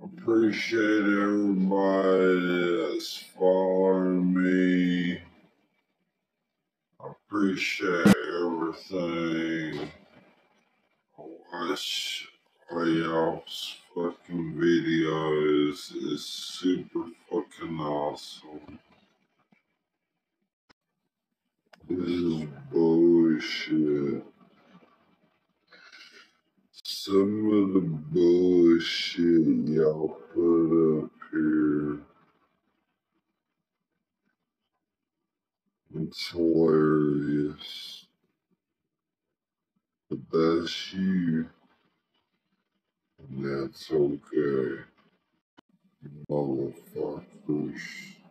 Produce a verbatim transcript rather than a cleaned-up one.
Appreciate everybody that's following me. I appreciate everything. I watch all y'all's fucking videos. It's super fucking awesome. This is bullshit. Some of the bullshit y'all put up here, it's hilarious. But that's you, and that's okay, motherfuckers.